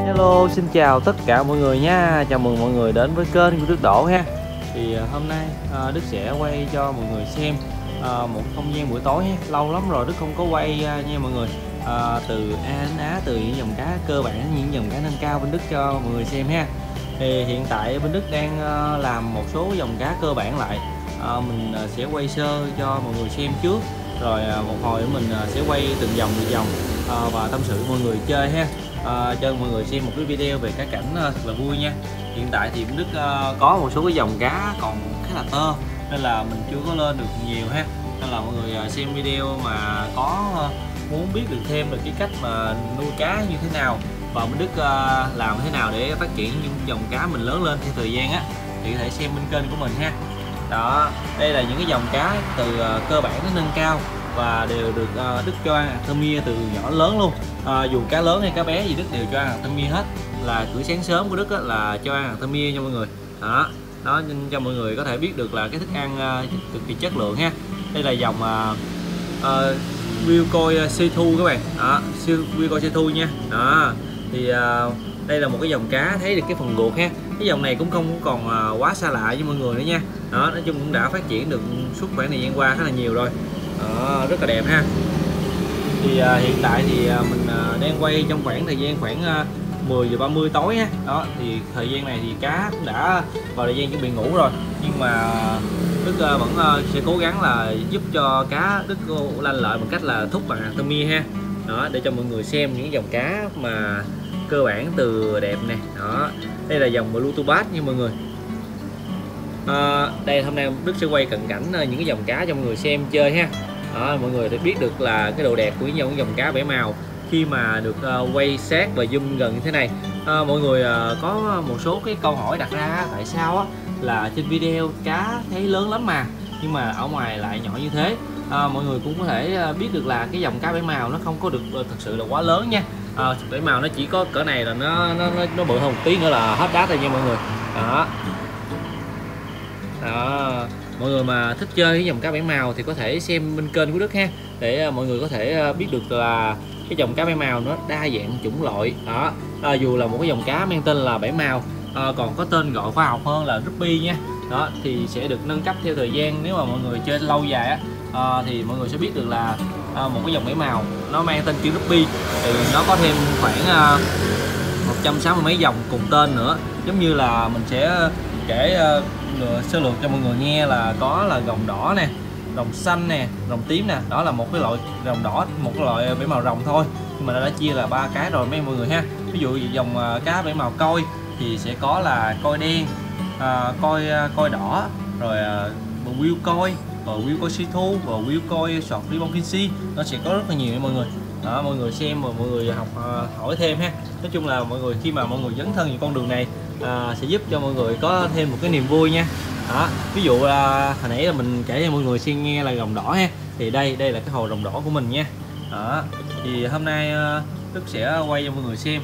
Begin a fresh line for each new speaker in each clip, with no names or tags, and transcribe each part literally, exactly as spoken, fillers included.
Hello, xin chào tất cả mọi người nha. Chào mừng mọi người đến với kênh của Đức Độ ha. Thì uh, hôm nay uh, Đức sẽ quay cho mọi người xem uh, một không gian buổi tối ha. Lâu lắm rồi Đức không có quay uh, nha mọi người. Uh, từ A đến Á, từ những dòng cá cơ bản, những dòng cá nâng cao bên Đức cho mọi người xem ha. Thì hiện tại bên Đức đang uh, làm một số dòng cá cơ bản lại. Uh, mình uh, sẽ quay sơ cho mọi người xem trước. Rồi uh, một hồi mình uh, sẽ quay từng dòng từng dòng uh, và tâm sự mọi người chơi ha. À, cho mọi người xem một cái video về cá cảnh uh, thật là vui nha. Hiện tại thì Đức uh, có một số cái dòng cá còn khá là tơ nên là mình chưa có lên được nhiều ha, nên là mọi người uh, xem video mà có uh, muốn biết được thêm về cái cách mà nuôi cá như thế nào và mình Đức uh, làm thế nào để phát triển những dòng cá mình lớn lên theo thời gian á, thì có thể xem bên kênh của mình ha. Đó, đây là những cái dòng cá từ uh, cơ bản đến nâng cao và đều được uh, Đức cho ăn Artemia từ nhỏ lớn luôn. À, dù cá lớn hay cá bé gì Đức đều cho ăn Artemia hết. Là bữa sáng sớm của Đức á, là cho ăn Artemia nha mọi người. Đó, đó nên cho mọi người có thể biết được là cái thức ăn uh, cực kỳ chất lượng ha. Đây là dòng uh, uh, Wilcoy Seathu các bạn. Đó, Wilcoy Seathu nha. Đó, thì uh, đây là một cái dòng cá thấy được cái phần ruột ha. Cái dòng này cũng không còn uh, quá xa lạ với mọi người nữa nha. Đó, nói chung cũng đã phát triển được suốt khoảng thời gian qua khá là nhiều rồi. Đó, rất là đẹp ha. Thì uh, hiện tại thì uh, mình uh, đang quay trong khoảng thời gian khoảng uh, mười giờ ba mươi tối ha. Đó, thì thời gian này thì cá cũng đã vào thời gian chuẩn bị ngủ rồi, nhưng mà Đức uh, vẫn uh, sẽ cố gắng là giúp cho cá Đức uh, lanh lợi bằng cách là thúc bằng Artemia ha. Đó, để cho mọi người xem những dòng cá mà cơ bản từ đẹp nè. Đó, đây là dòng Blue Bass nha mọi người. À, đây hôm nay Đức sẽ quay cận cảnh những cái dòng cá cho mọi người xem chơi ha. Đó, mọi người thì biết được là cái độ đẹp của những dòng cá bảy màu khi mà được uh, quay sát và zoom gần như thế này. Uh, mọi người uh, có một số cái câu hỏi đặt ra tại sao á, là trên video cá thấy lớn lắm mà nhưng mà ở ngoài lại nhỏ như thế. Uh, mọi người cũng có thể uh, biết được là cái dòng cá bảy màu nó không có được uh, thực sự là quá lớn nha. Uh, bảy màu nó chỉ có cỡ này là nó nó nó, nó bự hơn một tí nữa là hết đát rồi nha mọi người. Đó. Đó, mọi người mà thích chơi cái dòng cá bảy màu thì có thể xem bên kênh của Đức ha, để mọi người có thể biết được là cái dòng cá bảy màu nó đa dạng chủng loại. Đó, à, dù là một cái dòng cá mang tên là bảy màu à, còn có tên gọi khoa học hơn là Ruby nha. Đó, thì sẽ được nâng cấp theo thời gian. Nếu mà mọi người chơi lâu dài á à, thì mọi người sẽ biết được là à, một cái dòng bảy màu nó mang tên chữ Ruby thì nó có thêm khoảng à, một trăm sáu mươi mấy dòng cùng tên nữa. Giống như là mình sẽ kể uh, sơ lược cho mọi người nghe là có là rồng đỏ nè, rồng xanh nè, rồng tím nè. Đó là một cái loại rồng đỏ, một cái loại bảy màu rồng thôi, nhưng mà nó đã chia là ba cái rồi mấy mọi người ha. Ví dụ dòng uh, cá bảy màu coi thì sẽ có là coi đen, uh, coi uh, coi đỏ, rồi uh, Wilcoy, rồi Wilcoy Seathu và Wilcoy Short Ribbon Kinsey. Nó sẽ có rất là nhiều nha mọi người. Đó, mọi người xem và mọi người học uh, hỏi thêm ha. Nói chung là mọi người khi mà mọi người dấn thân vào con đường này à, sẽ giúp cho mọi người có thêm một cái niềm vui nha. Đó, ví dụ à, hồi nãy là mình kể cho mọi người xem nghe là rồng đỏ ha, thì đây đây là cái hồ rồng đỏ của mình nha. Đó, thì hôm nay uh, Đức sẽ quay cho mọi người xem.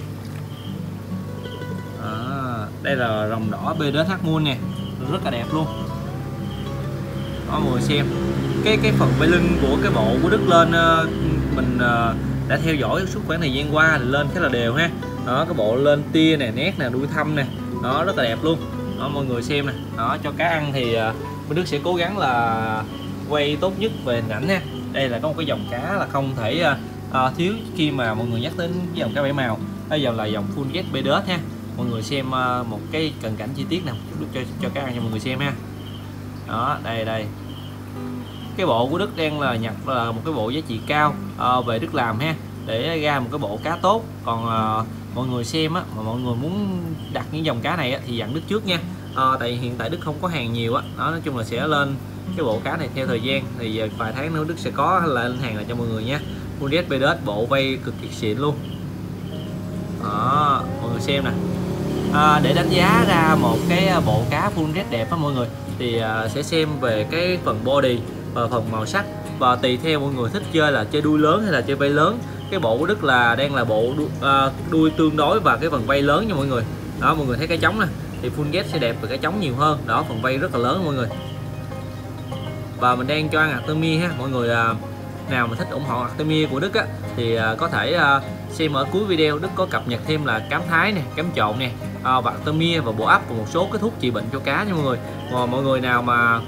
Đó, đây là rồng đỏ bê đê hát Moon nè, rất là đẹp luôn. Đó, mọi người xem cái cái phần bay lưng của cái bộ của Đức lên, uh, mình uh, đã theo dõi suốt khoảng thời gian qua lên khá là đều ha. Đó, cái bộ lên tia nè, nét nè, đuôi thâm nè, nó rất là đẹp luôn. Đó, mọi người xem nè. Đó, cho cá ăn thì uh, bên Đức sẽ cố gắng là quay tốt nhất về hình ảnh ha. Đây là có một cái dòng cá là không thể uh, uh, thiếu khi mà mọi người nhắc đến cái dòng cá bảy màu. Đây dòng là dòng Full Jet bê đê ha. Mọi người xem uh, một cái cận cảnh chi tiết nào Đức cho cho cá ăn cho mọi người xem ha. Đó, đây đây. Cái bộ của Đức đang là nhập là một cái bộ giá trị cao uh, về Đức làm ha, để ra một cái bộ cá tốt. Còn uh, mọi người xem á, mà mọi người muốn đặt những dòng cá này á, thì dặn Đức trước nha. À, tại hiện tại Đức không có hàng nhiều á. Đó, nói chung là sẽ lên cái bộ cá này theo thời gian, thì vài tháng nữa Đức sẽ có lên hàng lại cho mọi người nha. Full Jet bê đê bộ vây cực kỳ xịn luôn. Đó, mọi người xem nè. À, để đánh giá ra một cái bộ cá Full Jet đẹp á mọi người, thì uh, sẽ xem về cái phần body và phần màu sắc, và tùy theo mọi người thích chơi là chơi đuôi lớn hay là chơi vây lớn. Cái bộ của Đức là đang là bộ đuôi, uh, đuôi tương đối và cái phần vây lớn nha mọi người. Đó, mọi người thấy cái trống nè thì Full Jet sẽ đẹp về cái trống nhiều hơn. Đó, phần vây rất là lớn mọi người. Và mình đang cho ăn Artemia ha mọi người. Uh, nào mà thích ủng hộ Artemia của Đức á, thì uh, có thể uh, xem ở cuối video, Đức có cập nhật thêm là cám thái nè, cám trộn nè, à, và Artemia và bộ ấp và một số cái thuốc trị bệnh cho cá nha mọi người. Và mọi người nào mà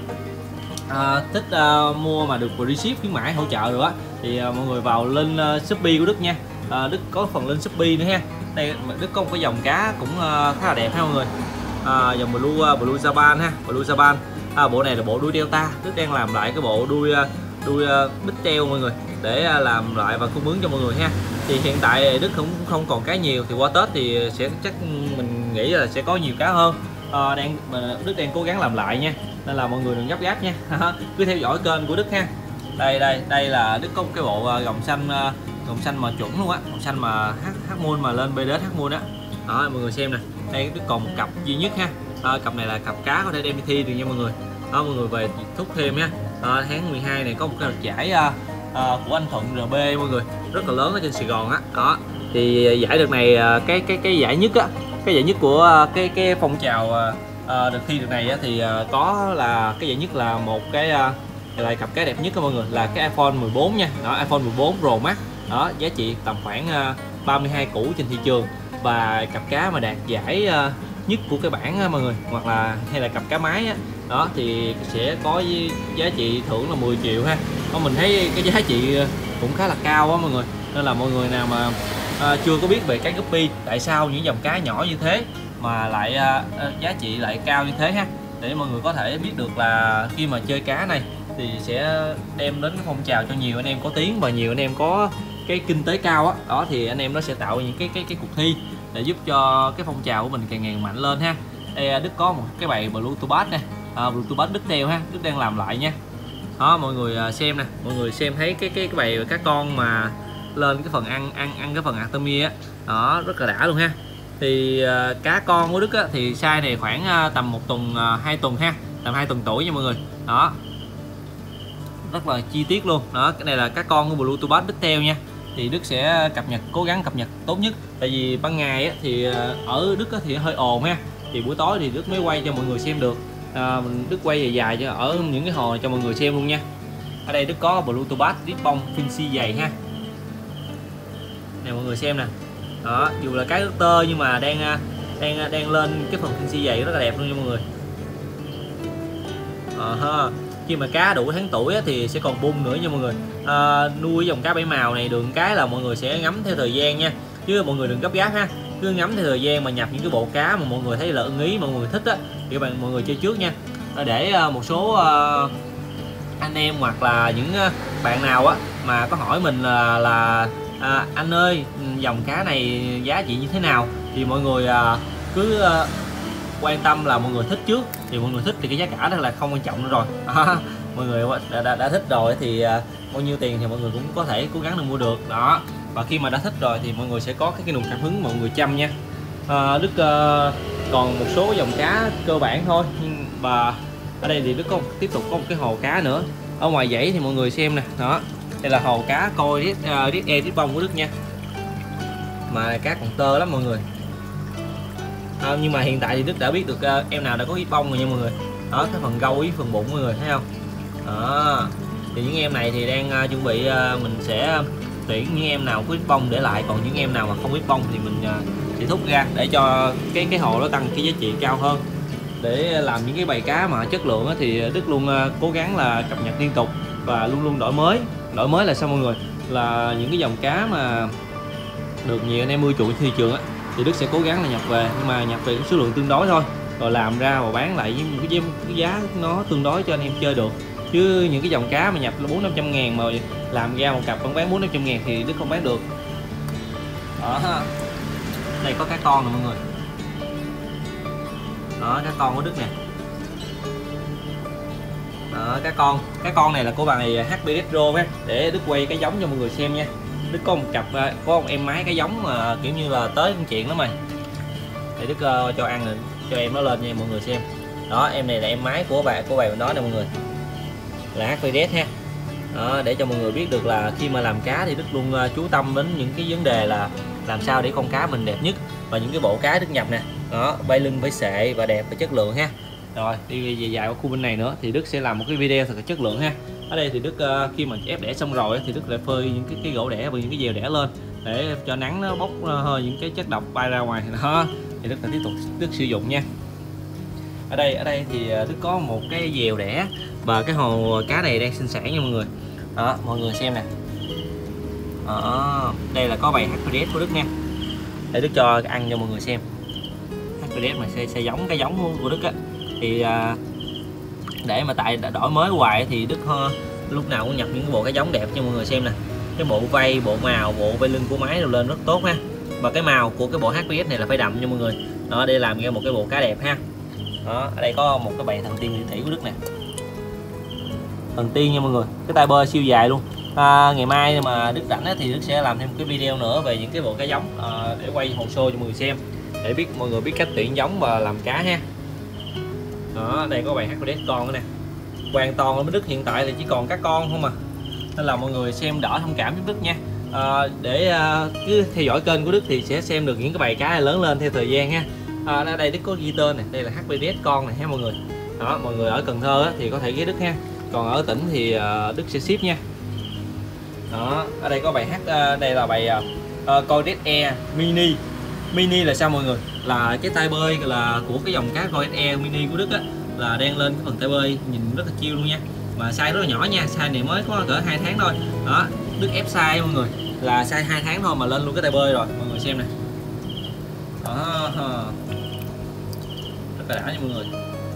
à, thích à, mua mà được free ship khuyến mãi hỗ trợ rồi á thì à, mọi người vào link uh, Shopee của Đức nha. à, Đức có phần link Shopee nữa ha. Đây Đức có một cái dòng cá cũng uh, khá là đẹp ha mọi người. À, dòng Blue uh, Blue Japan ha, Blue Japan. À, bộ này là bộ đuôi Delta. Đức đang làm lại cái bộ đuôi uh, đuôi uh, bích teo mọi người, để uh, làm lại và cung ứng cho mọi người ha. Thì hiện tại Đức cũng không còn cá nhiều, thì qua Tết thì sẽ chắc mình nghĩ là sẽ có nhiều cá hơn. À, đang Đức đang cố gắng làm lại nha, nên là mọi người đừng gấp gáp nha. Cứ theo dõi kênh của Đức ha. Đây đây đây là Đức có một cái bộ uh, gồng xanh uh, gồng xanh mà chuẩn luôn á, gồng xanh mà H Moon mà lên bê đê ét H Moon á. Đó mọi người xem nè, đây Đức còn một cặp duy nhất ha. À, cặp này là cặp cá có thể đem đi thi được nha mọi người. Đó mọi người về thúc thêm nha. À, tháng mười hai này có một cái giải uh, uh, của anh Thuận rờ bê mọi người, rất là lớn ở trên Sài Gòn á. Đó thì giải đợt này uh, cái cái cái giải nhất á, cái giải nhất của uh, cái cái phong trào uh, uh, đợt thi đợt này á, thì uh, có là cái giải nhất là một cái uh, là cặp cá đẹp nhất các mọi người, là cái iPhone mười bốn nha. Đó, iPhone mười bốn Pro Max. Đó, giá trị tầm khoảng uh, ba mươi hai củ trên thị trường, và cặp cá mà đạt giải uh, nhất của cái bảng á, mọi người, hoặc là hay là cặp cá mái á, đó thì sẽ có giá trị thưởng là mười triệu ha. Đó, mình thấy cái giá trị cũng khá là cao á mọi người, nên là mọi người nào mà uh, chưa có biết về cá guppy, tại sao những dòng cá nhỏ như thế mà lại uh, giá trị lại cao như thế ha, để mọi người có thể biết được là khi mà chơi cá này thì sẽ đem đến cái phong trào cho nhiều anh em có tiếng và nhiều anh em có cái kinh tế cao á. Đó thì anh em nó sẽ tạo những cái cái cái cuộc thi để giúp cho cái phong trào của mình càng ngày mạnh lên ha. Đây Đức có một cái bầy Blue Tubas nè, à, Blue Tubas Đức đeo ha, Đức đang làm lại nha. Đó mọi người xem nè, mọi người xem thấy cái cái cái bầy cá con mà lên cái phần ăn ăn ăn cái phần Artemia á, đó rất là đã luôn ha. Thì uh, cá con của Đức á, thì size này khoảng uh, tầm một tuần uh, hai tuần ha, tầm hai tuần tuổi nha mọi người. Đó rất là chi tiết luôn. Đó cái này là cá con của Blue Tubas Đức theo nha. Thì Đức sẽ cập nhật, cố gắng cập nhật tốt nhất, tại vì ban ngày á, thì ở Đức á, thì hơi ồn ha, thì buổi tối thì Đức mới quay cho mọi người xem được. À, mình Đức quay dài dài cho ở những cái hồ cho mọi người xem luôn nha. Ở đây Đức có Blue Tubas rít bông Finsi dày ha. Nè mọi người xem nè. Đó, dù là cái tơ nhưng mà đang đang đang lên cái phần Finsi dày rất là đẹp luôn nha mọi người. À, ha. Khi mà cá đủ tháng tuổi á, thì sẽ còn bung nữa nha mọi người. À, nuôi dòng cá bảy màu này được cái là mọi người sẽ ngắm theo thời gian nha, chứ mọi người đừng gấp gáp ha, cứ ngắm theo thời gian mà nhập những cái bộ cá mà mọi người thấy là ưng ý, mọi người thích á, thì các bạn mọi người chơi trước nha. Để một số uh, anh em hoặc là những bạn nào á mà có hỏi mình là, là à, anh ơi dòng cá này giá trị như thế nào, thì mọi người uh, cứ uh, quan tâm là mọi người thích trước, thì mọi người thích thì cái giá cả đó là không quan trọng nữa rồi. À, mọi người đã, đã, đã thích rồi thì uh, bao nhiêu tiền thì mọi người cũng có thể cố gắng được mua được. Đó, và khi mà đã thích rồi thì mọi người sẽ có cái, cái nguồn cảm hứng mọi người chăm nha. À, Đức uh, còn một số dòng cá cơ bản thôi, nhưng và ở đây thì Đức có tiếp tục có một cái hồ cá nữa ở ngoài dãy thì mọi người xem nè. Đó, đây là hồ cá coi rít uh, rít e rít bông của Đức nha, mà cá còn tơ lắm mọi người. À, nhưng mà hiện tại thì Đức đã biết được uh, em nào đã có ít bông rồi nha mọi người. Đó, cái phần gâu với phần bụng mọi người thấy không. Đó, thì những em này thì đang uh, chuẩn bị uh, mình sẽ tuyển những em nào có ít bông để lại, còn những em nào mà không ít bông thì mình uh, sẽ thúc ra để cho cái cái hồ nó tăng cái giá trị cao hơn. Để làm những cái bầy cá mà chất lượng á, thì Đức luôn uh, cố gắng là cập nhật liên tục và luôn luôn đổi mới. Đổi mới là sao mọi người, là những cái dòng cá mà được nhiều anh em ưa chuộng thị trường á, thì Đức sẽ cố gắng là nhập về, nhưng mà nhập về số lượng tương đối thôi, rồi làm ra và bán lại với cái, cái giá nó tương đối cho anh em chơi được. Chứ những cái dòng cá mà nhập là bốn năm trăm ngàn mà làm ra một cặp vẫn bán bốn năm trăm ngàn thì Đức không bán được. Đó, đây có cá con nè mọi người. Đó, cá con của Đức nè. Đó, cá con cá con này là của bạn này hát pê Retro ha, để Đức quay cái giống cho mọi người xem nha. Đức có một cặp, có một em mái cái giống mà kiểu như là tới công chuyện lắm mày, để Đức uh, cho ăn rồi cho em nó lên nha mọi người xem. Đó, em này là em mái của bạn của bạn đó nè mọi người, là hát pê ha. Đó, để cho mọi người biết được là khi mà làm cá thì Đức luôn uh, chú tâm đến những cái vấn đề là làm sao để con cá mình đẹp nhất, và những cái bộ cá Đức nhập nè. Đó, bay lưng phải xệ và đẹp và chất lượng ha. Rồi đi về dài ở khu bên này nữa thì Đức sẽ làm một cái video thật là chất lượng ha. Ở đây thì Đức uh, khi mà ép đẻ xong rồi thì Đức lại phơi những cái, cái gỗ đẻ và những cái dèo đẻ lên để cho nắng nó bốc hơi những cái chất độc bay ra ngoài đó. Thì Đức sẽ tiếp tục Đức sử dụng nha. Ở đây ở đây thì Đức có một cái dèo đẻ và cái hồ cá này đang sinh sản nha mọi người. Đó, mọi người xem nè. Đó, đây là có bầy hát pê đê ét của Đức nha. Để Đức cho ăn cho mọi người xem. hát pê đê ét mà sẽ, sẽ giống cái giống của Đức á. Thì để mà tại đổi mới hoài thì Đức lúc nào cũng nhập những cái bộ cái giống đẹp cho mọi người xem nè. Cái bộ vây, bộ màu, bộ vây lưng của máy đều lên rất tốt ha. Và cái màu của cái bộ hát pê ét này là phải đậm nha mọi người. Đó, để làm ra một cái bộ cá đẹp ha. Đó, ở đây có một cái bầy thần tiên nguyên thủy của Đức nè. Thần tiên nha mọi người, cái tay bơi siêu dài luôn. À, ngày mai mà Đức rảnh thì Đức sẽ làm thêm một cái video nữa về những cái bộ cá giống à, để quay hồ sơ cho mọi người xem, để biết mọi người biết cách tuyển giống và làm cá ha. Đó, đây có bầy hát pê đê ét con nữa nè. Hoàn toàn ở Đức hiện tại thì chỉ còn cá con không à, nên là mọi người xem đỡ thông cảm giúp Đức nha. À, để à, cứ theo dõi kênh của Đức thì sẽ xem được những cái bầy cá lớn lên theo thời gian ha. À, ở đây Đức có ghi tên này, đây là hát pê đê ét con này ha mọi người. Đó, mọi người ở Cần Thơ á, thì có thể ghé Đức ha, còn ở tỉnh thì à, Đức sẽ ship nha. Đó, ở đây có bài hát, đây là bài uh, Codet Air Mini. Mini là sao mọi người? Là cái tay bơi là của cái dòng cá Codet Air Mini của Đức á, là đang lên cái phần tay bơi nhìn rất là chill luôn nha. Mà size rất là nhỏ nha, size này mới có cỡ hai tháng thôi. Đó, Đức ép size mọi người, là size hai tháng thôi mà lên luôn cái tay bơi rồi, mọi người xem nè. Đó, rất là đã nha mọi người.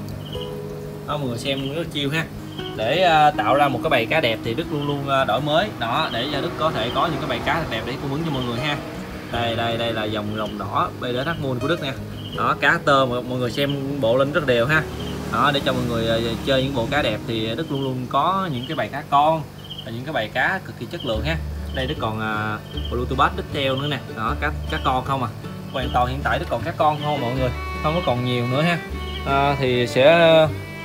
Đó, mọi người xem rất là chill ha. Để uh, tạo ra một cái bầy cá đẹp thì Đức luôn luôn uh, đổi mới đó, để cho Đức có thể có những cái bầy cá đẹp để cung ứng cho mọi người ha. Đây đây đây là dòng rồng đỏ bê đê hát Moon của Đức nè. Đó, cá tơ mọi, mọi người xem bộ lên rất đều ha. Đó, để cho mọi người uh, chơi những bộ cá đẹp thì Đức luôn luôn có những cái bầy cá con và những cái bầy cá cực kỳ chất lượng ha. Đây Đức còn uh, Bluetooth bass Đức treo nữa nè. Đó, cá cá con không à. Hoàn toàn hiện tại Đức còn cá con không mọi người, không có còn nhiều nữa ha. Uh, thì sẽ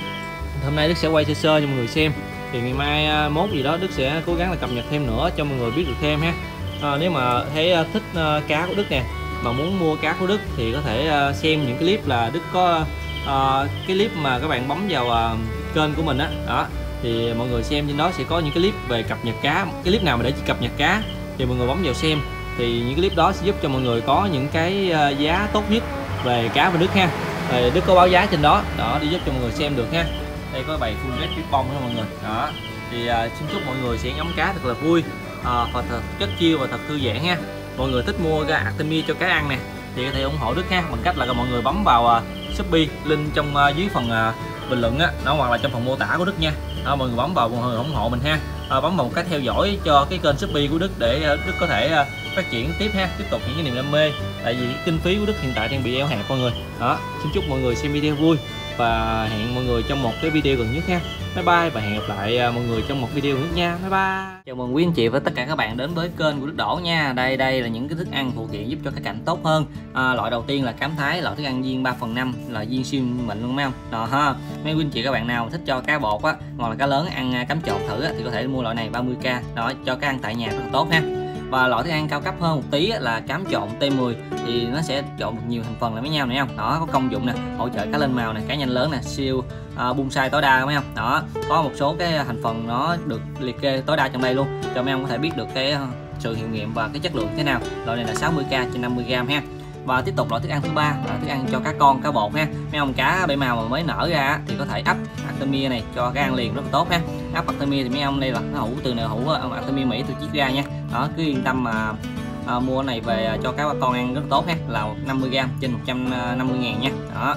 hôm nay Đức sẽ quay sơ sơ cho mọi người xem, thì ngày mai mốt gì đó Đức sẽ cố gắng là cập nhật thêm nữa cho mọi người biết được thêm ha. À, nếu mà thấy thích cá của Đức nè mà muốn mua cá của Đức thì có thể xem những cái clip là Đức có uh, cái clip mà các bạn bấm vào uh, kênh của mình á. Đó. đó thì mọi người xem trên đó sẽ có những cái clip về cập nhật cá, cái clip nào mà để cập nhật cá thì mọi người bấm vào xem, thì những cái clip đó sẽ giúp cho mọi người có những cái giá tốt nhất về cá và Đức ha. Thì Đức có báo giá trên đó đó để giúp cho mọi người xem được ha. Đây có bầy full red bong đó mọi người. Đó thì uh, xin chúc mọi người sẽ ngắm cá thật là vui, uh, và thật chất chiêu và thật thư giãn ha. Mọi người thích mua ra Artemia cho cá ăn nè thì có thể ủng hộ Đức ha, bằng cách là mọi người bấm vào uh, Shopee, link trong uh, dưới phần uh, bình luận á, nó hoặc là trong phần mô tả của Đức nha. Đó, mọi người bấm vào mọi người ủng hộ mình ha. Uh, bấm vào một cái theo dõi cho cái kênh Shopee của Đức để uh, Đức có thể uh, phát triển tiếp ha, tiếp tục những cái niềm đam mê. Tại vì kinh phí của Đức hiện tại đang bị eo hẹp mọi người. Đó, xin chúc mọi người xem video vui và hẹn mọi người trong một cái video gần nhất ha. Bye bye và hẹn gặp lại mọi người trong một video nữa nha. Bye bye. Chào mừng quý anh chị và tất cả các bạn đến với kênh của Đức Đỗ nha. Đây đây là những cái thức ăn phụ kiện giúp cho cái cảnh tốt hơn. À, loại đầu tiên là cám thái, loại thức ăn viên ba phần năm là viên siêu mịn luôn mấy không? Đó ha. Mấy quý anh chị các bạn nào thích cho cá bột á hoặc là cá lớn ăn cám trộn thử á, thì có thể mua loại này ba mươi k. Đó, cho cá ăn tại nhà rất là tốt ha. Và loại thức ăn cao cấp hơn một tí là cám trộn T mười thì nó sẽ trộn được nhiều thành phần lại với nhau này không? Đó, có công dụng nè, hỗ trợ cá lên màu này, cá nhanh lớn nè, siêu uh, bung size tối đa mấy không? Đó, có một số cái thành phần nó được liệt kê tối đa trong đây luôn, cho mấy ông có thể biết được cái uh, sự hiệu nghiệm và cái chất lượng thế nào. Loại này là sáu mươi k trên năm mươi gram ha. Và tiếp tục loại thức ăn thứ ba là thức ăn cho cá con, cá bột ha. Mấy ông cá bể màu mà mới nở ra thì có thể ấp Artemia này cho cá ăn liền rất là tốt ha. Ấp Artemia thì mấy ông đây là nó hũ từ nào hũ Artemia Mỹ từ chiếc ra nha. Đó, cứ yên tâm mà à, mua này về cho cá con ăn rất là tốt ha, là năm mươi gram trên một trăm năm mươi ngàn nha. Đó.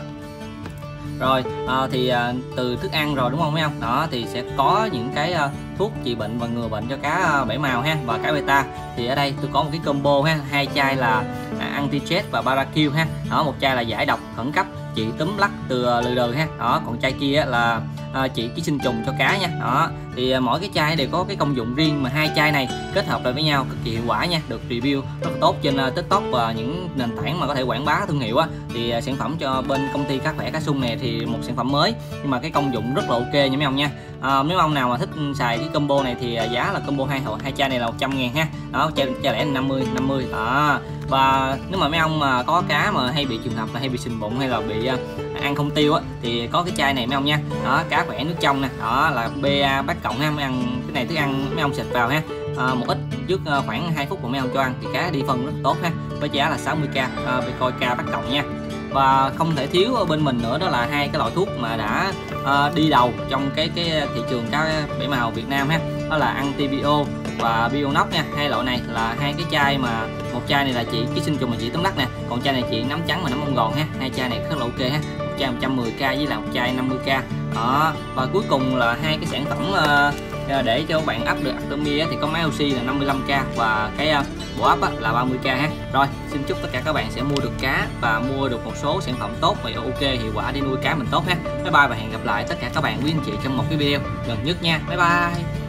Rồi à, thì à, từ thức ăn rồi đúng không mấy ông? Đó thì sẽ có những cái à, thuốc trị bệnh và ngừa bệnh cho cá à, bảy màu ha và cá beta. Thì ở đây tôi có một cái combo ha, hai chai là à, anti-jet và Parakill ha. Đó, một chai là giải độc khẩn cấp trị túm lắc từ lừ đừ ha. Đó, còn chai kia là à, trị ký sinh trùng cho cá nha. Đó thì à, mỗi cái chai đều có cái công dụng riêng, mà hai chai này kết hợp lại với nhau cực kỳ hiệu quả nha, được review rất là tốt trên uh, TikTok và những nền tảng mà có thể quảng bá thương hiệu á. Thì uh, sản phẩm cho bên công ty cá khỏe cá sung này thì một sản phẩm mới nhưng mà cái công dụng rất là ok nha mấy ông nha. À, mấy ông nào mà thích xài cái combo này thì uh, giá là combo hai hai chai này là một trăm ngàn ha. Đó, chai, chai lẻ năm mươi năm mươi. Đó. Và nếu mà mấy ông mà có cá mà hay bị trường hợp là hay bị sình bụng hay là bị uh, ăn không tiêu á thì có cái chai này mấy ông nha. Đó, cá khỏe nước trong nè. Đó là bê a bát cộng ha, mấy ăn cái này thức ăn mấy ông xịt vào ha.
à, một ít trước à, khoảng hai phút mà mấy ông cho ăn thì cá đi phân rất tốt ha, với giá là sáu mươi k, à, Becoi K bắt cộng nha. Và không thể thiếu ở bên mình nữa đó là hai cái loại thuốc mà đã à, đi đầu trong cái cái thị trường cá bảy màu Việt Nam ha, đó là Antibio và Bionox nha. Hai loại này là hai cái chai mà một chai này là chị ký sinh trùng mà chị tóm đắt nè, còn chai này chị nấm trắng và nấm bông gòn ha. Hai chai này rất là ok ha, một chai một trăm mười k với là một chai năm mươi k đó. Và cuối cùng là hai cái sản phẩm uh, để cho các bạn ấp được Artemia thì có máy oxy là năm mươi lăm k và cái uh, bộ ấp là ba mươi k ha. Rồi xin chúc tất cả các bạn sẽ mua được cá và mua được một số sản phẩm tốt và ok hiệu quả để nuôi cá mình tốt ha. Bye bye và hẹn gặp lại tất cả các bạn quý anh chị trong một cái video gần nhất nha. Bye bye.